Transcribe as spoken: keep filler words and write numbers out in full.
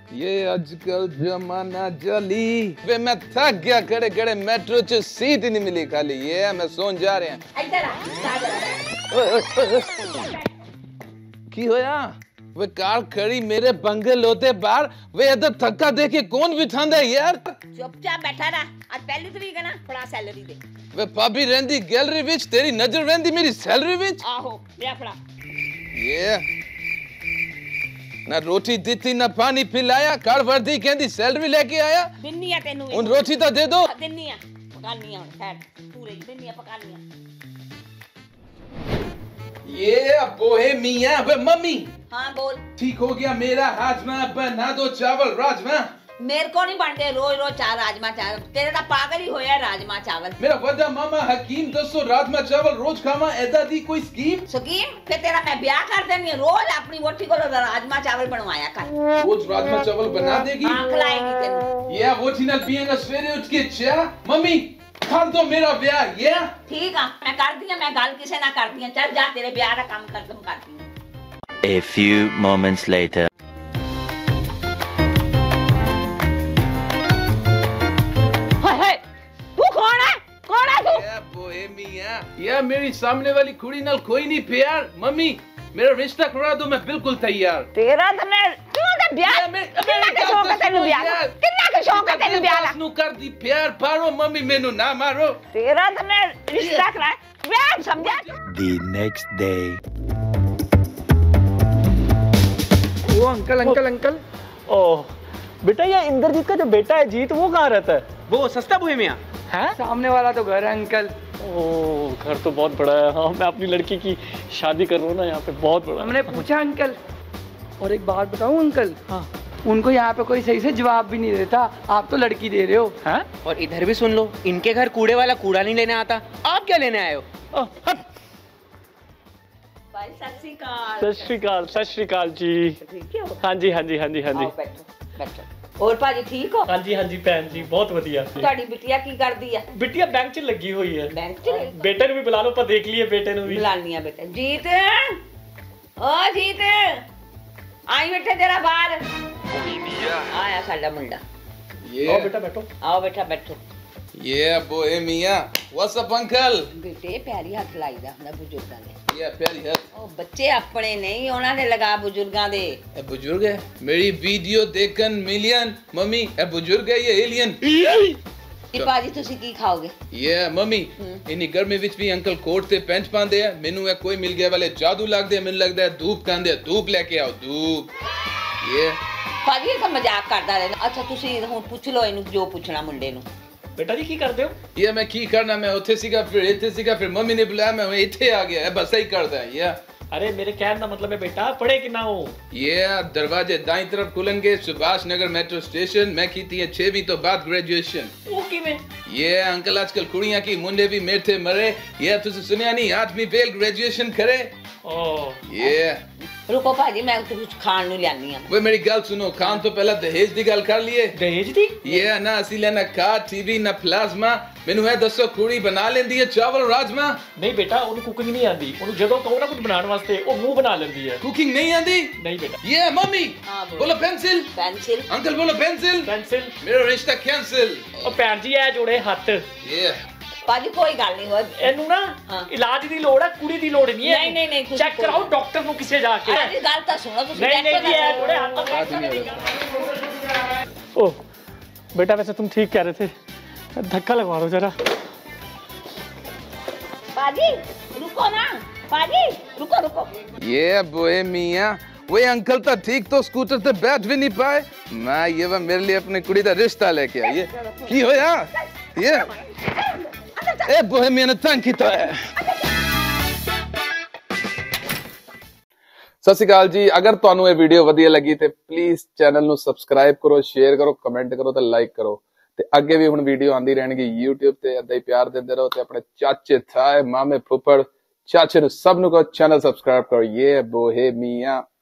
ये आजकल जमाना जली वे मैं थक गया खड़े खड़े मेट्रो च सीट ही नहीं मिली खाली ये मैं सोन जा रहे हैं की होया वे कार खड़ी मेरे बंगल होते बाहर वे इधर थक्का दे के कौन बिठांदा है यार चुपचाप बैठा रहा आज पहली तरीक है ना फड़ा सैलरी दे वे भाभी रहंदी गैलरी विच तेरी नजर रहंदी मेरी सैलरी विच आहो ले फड़ा ये ना रोटी दिती ना पानी पिलाया कार वर्दी कहंदी सैलरी लेके आया दिन्नी है तेनू उन रोटी तो दे दो दिन्नी है पकानी है खैर पूरे दिन्नी है पकानी है ये बोहेमिया वे मम्मी हाँ बोल ठीक हो गया मेरा हाजमा बना दो चावल राजमा मेरे को नहीं बनते रोज रोज चार राजमा चावल तेरे तो पागल ही होया राजमा चावल मेरा वड्डा मामा हकीम दसो राजमा चावल रोज खावा ऐदा दी कोई स्कीम स्कीम फिर तेरा मैं ब्याह कर देनी रोज अपनी वोटी को राजमा चावल बनवाया कर रोज राजमा चावल बना देगी आंख लाएगी तेनू ये वोटी ना पिएगा सवेरे उठ के चाह मम्मी कर दो मेरा ब्याह ये ठीक है मैं कर दिया मैं गल किसे ना करती हूं चल जा तेरे ब्याह का काम खत्म करती हूं A few moments later या मेरी सामने वाली कुड़ी नाल कोई नहीं प्यार मम्मी मेरा रिश्ता करा दो मैं बिल्कुल तैयार तेरा तो मैं क्यों तो ब्याह कितना के शौक है तेनू ब्याह कितना के शौक है तेनू ब्याह ला नु कर दी प्यार पारो मम्मी मेनू ना मारो तेरा तो मैं रिश्ता करा ब्याह समझा The next day ओ अंकल अंकल अंकल ओह बेटा ये इंद्रजीत का जो बेटा है जीत वो कहाँ रहता है? वो सस्ता बोहेमिया है सामने वाला तो घर है अंकल। ओह घर तो बहुत बड़ा है। हाँ मैं अपनी लड़की की शादी कर रहा हूँ ना यहाँ पे बहुत बड़ा। हमने पूछा अंकल और एक बात बताऊँ अंकल हाँ उनको यहाँ पे कोई सही से जवाब भी नहीं देता आप तो लड़की दे रहे हो हैं और इधर भी सुन लो इनके घर कूड़े वाला कूड़ा नहीं लेने आता आप क्या लेने आए हो? भाई सत श्री अकाल सत श्री अकाल सत श्री अकाल जी ठीक है हाँ जी हाँ जी हाँ जी हाँ जी बैठो बैठो और भाजी ठीक हो हाँ जी हाँ जी भैन जी बहुत वधिया ਤੁਹਾਡੀ ਬਿਟਿਆ ਕੀ ਕਰਦੀ ਆ बिटिया बैंक च लगी हुई है बैंक च बेटे ने भी बुला लो पर देख लिए बेटे ने भी बुलानी है बेटा जीत ओ जीत आई बेटा तेरा बाल आया साडा मुंडा ये आओ बेटा बैठो आओ बेटा बैठो ये बोहेमिया व्हाट्स अप अंकल बेटे पैरी हੱਥ ਲਾਈਦਾ ਹੁੰਦਾ ਬਜ਼ੁਰਗਾਂ ਦੇ ये प्यारी है ਉਹ ਬੱਚੇ ਆਪਣੇ ਨਹੀਂ ਉਹਨਾਂ ਨੇ ਲਗਾ ਬਜ਼ੁਰਗਾਂ ਦੇ ए बुजुर्ग है मेरी वीडियो देखन मिलियन मम्मी ए बुजुर्ग है ये एलियन ਇਹ ਭਾਜੀ ਤੁਸੀਂ ਕੀ ਖਾਓਗੇ ये मम्मी इन्नी गर्मी विच भी अंकल कोट ते पैंट पांदे है मेनू ए कोई मिल गया वाले जादू लगदे है मेनू लगदा है धूप कांदे धूप लेके आओ धूप ये ਭਾਜੀ ਇਹ ਤਾਂ ਮਜ਼ਾਕ ਕਰਦਾ ਰਹਿੰਦਾ ਅੱਛਾ ਤੁਸੀਂ ਹੁਣ ਪੁੱਛ ਲਓ ਇਹਨੂੰ ਜੋ ਪੁੱਛਣਾ ਮੁੰਡੇ ਨੂੰ बेटा जी की करते हो? ये मैं की करना मैं उथे सीगा फिर इथे सीगा फिर मम्मी ने बुलाया मैं इथे आ गया है बस सही करदा है ये अरे मेरे कहने का मतलब है बेटा पढ़े कि ना हो ये दरवाजे दाई तरफ खुलेंगे सुभाष नगर मेट्रो स्टेशन मैं की थी छवीं तो बाद ग्रेजुएशन वो किवें ये अंकल आजकल कुड़ियां की मुंडे भी मेरे थे मरे ये तुझे सुनिया नहीं आठवीं फेल ग्रेजुएशन करे ओ ये रुको भाजी मैं कुछ खान नु लियानी आ वे मेरी गल सुनो खान तो पहला दहेज दी गल कर लिए दहेज दी ये ना असली लेना कार टीवी ना प्लाज्मा मेनू है दसो कुड़ी बना लेंदी है चावल राजमा नहीं बेटा उन्हें कुकिंग नहीं आती उन्हें जदों कहो ना कुछ बनाने वास्ते वो मुंह बना लेंदी है कुकिंग नहीं आती नहीं बेटा ये मम्मी हाँ, बोलो। बोलो पेंसिल पेंसिल अंकल बोलो पेंसिल पेंसिल मेरा रिश्ता कैंसिल और भैन जी है जोड़े हाथ ये ਭਾਜੀ ਕੋਈ ਗੱਲ ਨਹੀਂ ਹੋਈ ਇਹਨੂੰ ਨਾ ਹਾਂ। ਇਲਾਜ ਦੀ ਲੋੜ ਹੈ ਕੁੜੀ ਦੀ ਲੋੜ ਨਹੀਂ ਹੈ ਨਹੀਂ, ਨਹੀਂ, ਨਹੀਂ, ਤੁਸੀਂ ਚੈੱਕ ਕੋਈ- ਕਰਾਓ ਡਾਕਟਰ ਨੂੰ ਕਿਸੇ ਜਾ ਕੇ ਭਾਜੀ ਗੱਲ ਤਾਂ ਸੁਣੋ ਤੁਸੀਂ नहीं नहीं जी है जोड़े बात ही नहीं हाथ ओह बेटा वैसे तुम ठीक कह रहे थे धक्का लगवा दो जरा भाजी रुको ना भाजी रुको रुको ये बोहेमिया वे अंकल तो ठीक तो स्कूटर से बैठ भी नहीं पाए मैं ये वो मेरे लिए अपनी कुड़ी का रिश्ता लेके आई ये की हो यार ये ए बोहेमिया ने तंग की तो है ਸਤਿ ਸ਼੍ਰੀ ਅਕਾਲ ਜੀ ਅਗਰ ਤੁਹਾਨੂੰ ਇਹ ਵੀਡੀਓ ਵਧੀਆ ਲੱਗੀ ਤੇ ਪਲੀਜ਼ ਚੈਨਲ ਨੂੰ ਸਬਸਕ੍ਰਾਈਬ ਕਰੋ ਸ਼ੇਅਰ ਕਰੋ ਕਮੈਂਟ ਕਰੋ ਤੇ ਲਾਈਕ ਕਰੋ ਤੇ ਅੱਗੇ ਵੀ ਹੁਣ ਵੀਡੀਓ ਆਂਦੀ ਰਹਿਣਗੀ YouTube ਤੇ ਏਦਾਂ ਹੀ ਪਿਆਰ ਦਿੰਦੇ ਰਹੋ ਤੇ ਆਪਣੇ ਚਾਚੇ ਥਾਏ ਮਾਮੇ ਫੁੱਫੜ ਚਾਚੇ ਨੂੰ ਸਭ ਨੂੰ ਕੋ ਚੈਨਲ ਸਬਸਕ੍ਰਾਈਬ ਕਰੋ ਇਹ ਬੋਹੇਮੀਆ